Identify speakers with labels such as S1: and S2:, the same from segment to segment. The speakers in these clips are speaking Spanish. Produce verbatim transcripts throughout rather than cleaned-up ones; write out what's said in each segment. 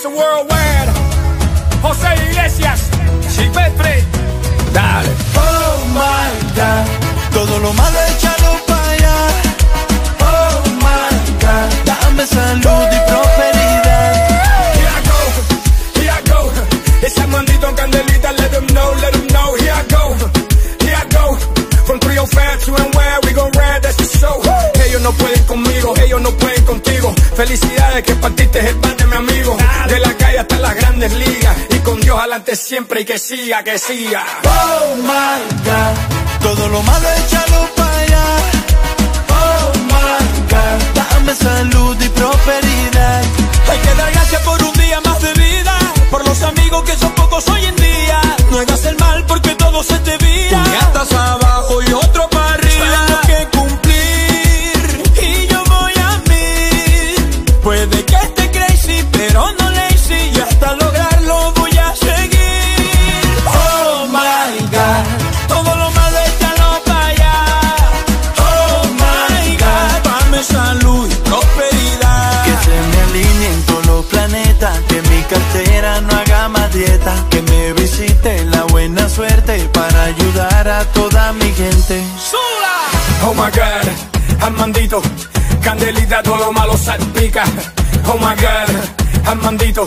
S1: Production Worldwide, José Iglesias, Silvestre, dale.
S2: Oh my God, todo lo malo échalo para allá. Oh my God, dame salud y prosperidad.
S1: Here I go, here I go. Ese Armandito en Candelita, let them know, let them know. Here I go, here I go. From three oh five to and where we gon' ride, that's the show. Ellos no pueden conmigo, ellos no pueden contigo. Felicidades que partiste el pan de mi amigo. De la calle hasta las grandes ligas. Y con Dios adelante siempre y que siga, que siga.
S2: Oh my God, todo lo malo échalo para allá. Oh my God, dame salud y prosperidad.
S3: Hay que dar gracias por un día más de vida, por los amigos que son pocos hoy en día. No hagas el mal porque todo se te vira. Tú ya estás abajo y otro para arriba. Tengo que cumplir y yo voy a mí. Puede que esté crazy pero no lazy, y hasta lograrlo voy a seguir. Oh my God, todo lo malo échalo para allá. Oh my God, dame salud y prosperidad.
S2: Que se me alineen todos los planetas, que mi cartera no haga más dieta, que me visite la buena suerte para ayudar a toda mi gente.
S1: Oh my God, Armandito, Candelita, todo lo malo salpica. Oh my God, Armandito,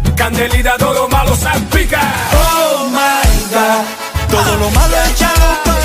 S1: Candelita, todo lo malo salpica.
S2: Oh my God, todo lo malo échalo para